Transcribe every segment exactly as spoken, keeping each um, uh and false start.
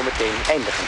zo meteen eindigen.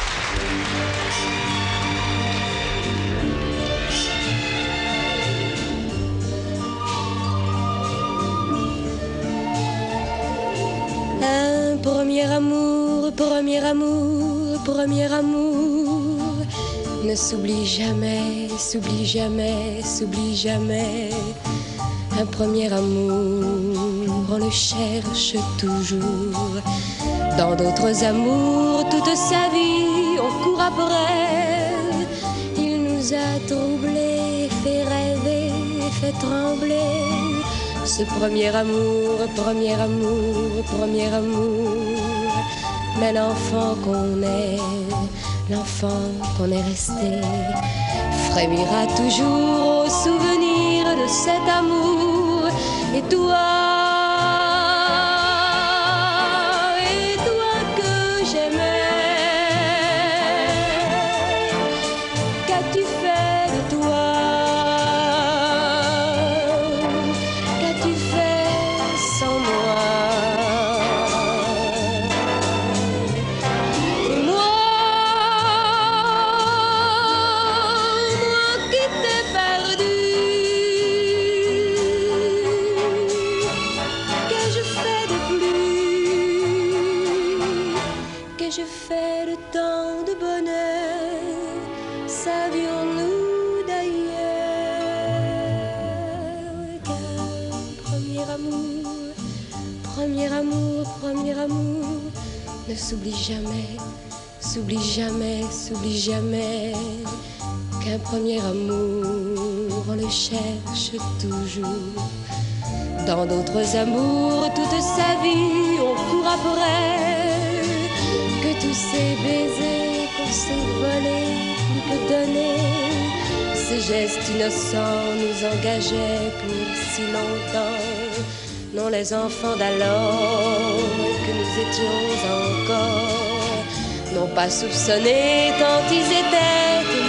Un premier amour, premier amour, premier amour ne s'oublie jamais, s'oublie jamais, s'oublie jamais. Un premier amour, on le cherche toujours. Dans d'autres amours, toute sa vie, on court après. Il nous a troublés, fait rêver, fait trembler. Ce premier amour, premier amour, premier amour. Mais l'enfant qu'on est, l'enfant qu'on est resté, frémira toujours au souvenir de cet amour. Et toi, et toi que j'aimais, qu'as-tu fait de toi? Je fais de tant de bonheur, savions-nous d'ailleurs qu'un premier amour, premier amour, premier amour ne s'oublie jamais, s'oublie jamais, s'oublie jamais. Qu'un premier amour, on le cherche toujours. Dans d'autres amours, toute sa vie, on court après. Que tous ces baisers qu'on s'est volés, plus que donnés, ces gestes innocents nous engageaient pour si longtemps. Non, les enfants d'alors que nous étions encore n'ont pas soupçonné tant ils étaient